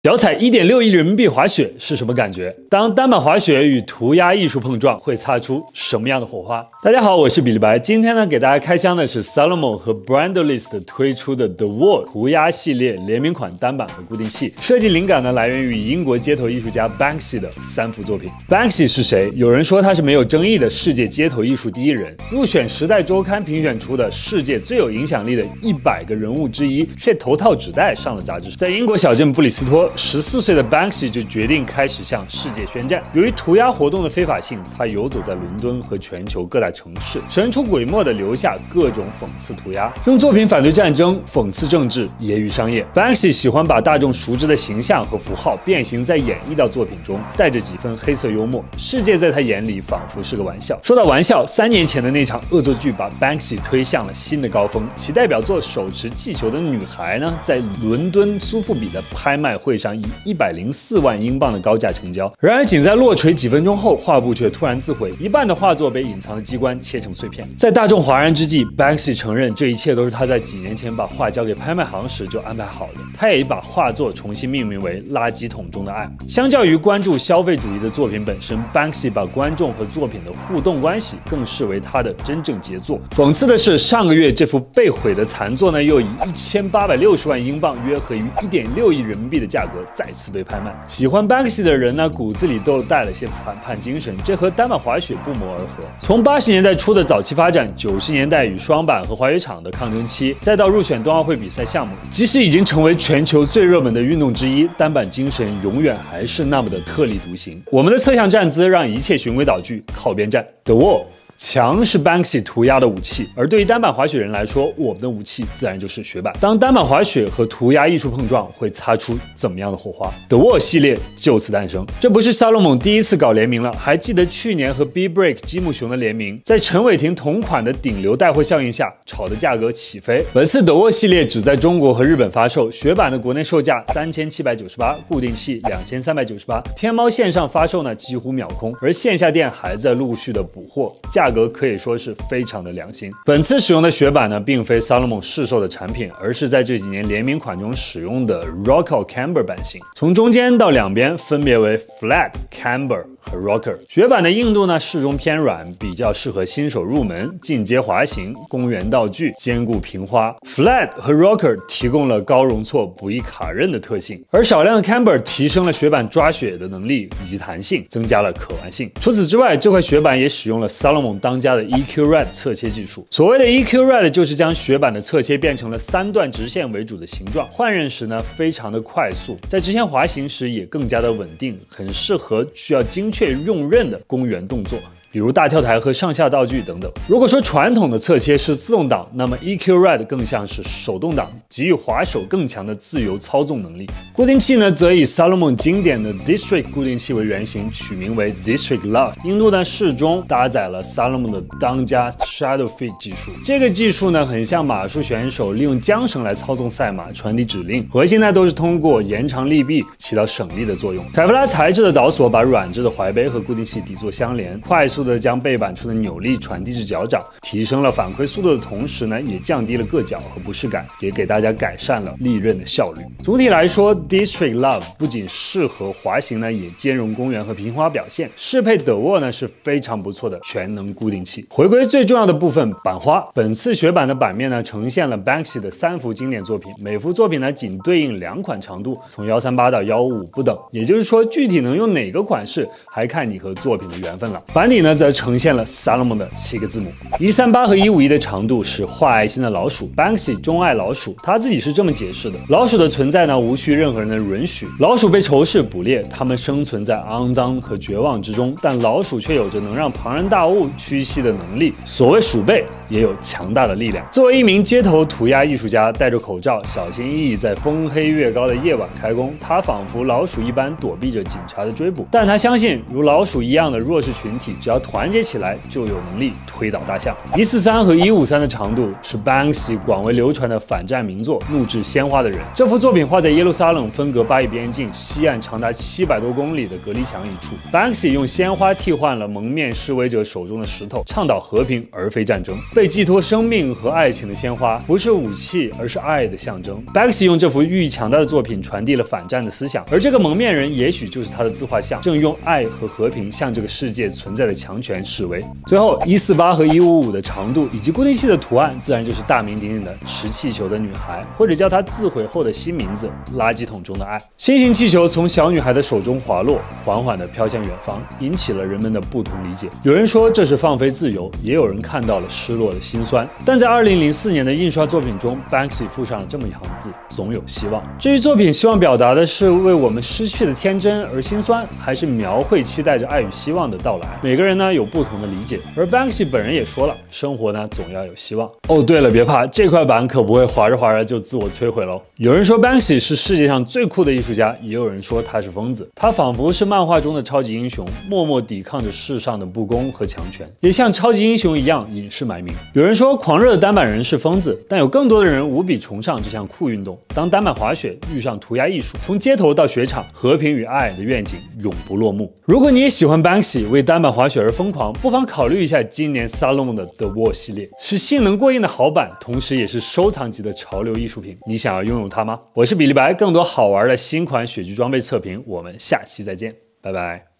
脚踩1.6亿人民币滑雪是什么感觉？当单板滑雪与涂鸦艺术碰撞，会擦出什么样的火花？大家好，我是比利白。今天呢，给大家开箱的是 Salomon 和 Brandless 推出的 The Wall 涂鸦系列联名款单板和固定器。设计灵感呢，来源于英国街头艺术家 Banksy 的3幅作品。Banksy 是谁？有人说他是没有争议的世界街头艺术第一人，入选《时代周刊》评选出的世界最有影响力的100个人物之一，却头套纸袋上了杂志。在英国小镇布里斯托，14岁的 Banksy 就决定开始向世界宣战。由于涂鸦活动的非法性，他游走在伦敦和全球各大城市，神出鬼没地留下各种讽刺涂鸦，用作品反对战争、讽刺政治、揶揄商业。Banksy 喜欢把大众熟知的形象和符号变形在演绎到作品中，带着几分黑色幽默。世界在他眼里仿佛是个玩笑。说到玩笑，3年前的那场恶作剧把 Banksy 推向了新的高峰。其代表作手持气球的女孩呢，在伦敦苏富比的拍卖会上以104万英镑的高价成交。然而，仅在落锤几分钟后，画布却突然自毁，一半的画作被隐藏的机关切成碎片。在大众哗然之际 ，Banksy 承认这一切都是他在几年前把画交给拍卖行时就安排好的。他也把画作重新命名为《垃圾桶中的爱》。相较于关注消费主义的作品本身 ，Banksy 把观众和作品的互动关系更视为他的真正杰作。讽刺的是，上个月这幅被毁的残作呢，又以1860万英镑，约合于1.6亿人民币的价格再次被拍卖。喜欢 Banksy 的人呢，骨子里都带了些反叛精神，这和单板滑雪不谋而合。从80年代初的早期发展，90年代与双板和滑雪场的抗争期，再到入选冬奥会比赛项目，即使已经成为全球最热门的运动之一，单板精神永远还是那么的特立独行。我们的侧向站姿让一切循规蹈矩，靠边站。The Wall。墙是 Banksy 涂鸦的武器，而对于单板滑雪人来说，我们的武器自然就是雪板。当单板滑雪和涂鸦艺术碰撞，会擦出怎么样的火花 ？The Wall 系列就此诞生。这不是 Salomon 第一次搞联名了，还记得去年和 B-Break 积木熊的联名，在陈伟霆同款的顶流带货效应下，炒的价格起飞。本次 The Wall 系列只在中国和日本发售，雪板的国内售价3798，固定器2398。天猫线上发售呢几乎秒空，而线下店还在陆续的补货，价格可以说是非常的良心。本次使用的雪板呢，并非 Salomon 市售的产品，而是在这几年联名款中使用的 Rocker Camber 版型，从中间到两边分别为 Flat Camber 和 Rocker。雪板的硬度呢适中偏软，比较适合新手入门、进阶滑行、公园道具，兼顾平滑。Flat 和 Rocker 提供了高容错、不易卡刃的特性，而少量的 Camber 提升了雪板抓雪的能力以及弹性，增加了可玩性。除此之外，这块雪板也使用了 Salomon当家的 EQ Red 侧切技术。所谓的 EQ Red 就是将雪板的侧切变成了3段直线为主的形状，换刃时呢非常的快速，在直线滑行时也更加的稳定，很适合需要精确用刃的公园动作，比如大跳台和上下道具等等。如果说传统的侧切是自动挡，那么 EQ Red 更像是手动挡，给予滑手更强的自由操纵能力。固定器呢，则以 Salomon 经典的 District 固定器为原型，取名为 District Love。硬度呢适中，搭载了 Salomon 的当家 Shadow Fit 技术。这个技术呢，很像马术选手利用缰绳来操纵赛马，传递指令。核心呢都是通过延长力臂，起到省力的作用。凯夫拉材质的导索把软质的怀杯和固定器底座相连，快速的将背板处的扭力传递至脚掌，提升了反馈速度的同时呢，也降低了硌脚和不适感，也给大家改善了利刃的效率。总体来说 ，District Love 不仅适合滑行呢，也兼容公园和平滑表现，适配 The Wall 呢是非常不错的全能固定器。回归最重要的部分，板花。本次雪板的版面呢，呈现了 Banksy 的3幅经典作品，每幅作品呢仅对应2款长度，从138到155不等。也就是说，具体能用哪个款式，还看你和作品的缘分了。板底呢，则呈现了 Salomon 的7个字母。138和151的长度是画爱心的老鼠 ，Banksy 钟爱老鼠，他自己是这么解释的：老鼠的存在呢，无需任何人的允许。老鼠被仇视捕猎，它们生存在肮脏和绝望之中，但老鼠却有着能让庞然大物屈膝的能力。所谓鼠辈，也有强大的力量。作为一名街头涂鸦艺术家，戴着口罩，小心翼翼在风黑月高的夜晚开工，他仿佛老鼠一般躲避着警察的追捕，但他相信，如老鼠一样的弱势群体，只要团结起来，就有能力推倒大象。143和153的长度是 Banksy 广为流传的反战名作《怒掷鲜花的人》。这幅作品画在耶路撒冷分隔巴以边境西岸长达700多公里的隔离墙一处。Banksy 用鲜花替换了蒙面示威者手中的石头，倡导和平而非战争。 被寄托生命和爱情的鲜花，不是武器，而是爱的象征。Banksy 用这幅寓意强大的作品传递了反战的思想，而这个蒙面人也许就是他的自画像，正用爱和和平向这个世界存在的强权示威。最后，148和155的长度以及固定器的图案，自然就是大名鼎鼎的拾气球的女孩，或者叫她自毁后的新名字——垃圾桶中的爱。心形气球从小女孩的手中滑落，缓缓地飘向远方，引起了人们的不同理解。有人说这是放飞自由，也有人看到了失落的心酸。但在2004年的印刷作品中 ，Banksy 附上了这么一行字：总有希望。至于作品希望表达的是为我们失去的天真而心酸，还是描绘期待着爱与希望的到来，每个人呢有不同的理解。而 Banksy 本人也说了，生活呢总要有希望。哦，对了，别怕，这块板可不会滑着滑着就自我摧毁喽。有人说 Banksy 是世界上最酷的艺术家，也有人说他是疯子。他仿佛是漫画中的超级英雄，默默抵抗着世上的不公和强权，也像超级英雄一样隐世埋名。有人说狂热的单板人是疯子，但有更多的人无比崇尚这项酷运动。当单板滑雪遇上涂鸦艺术，从街头到雪场，和平与爱的愿景永不落幕。如果你也喜欢 Banksy 为单板滑雪而疯狂，不妨考虑一下今年 Salomon 的 The Wall 系列，是性能过硬的好板，同时也是收藏级的潮流艺术品。你想要拥有它吗？我是比利白，更多好玩的新款雪具装备测评，我们下期再见，拜拜。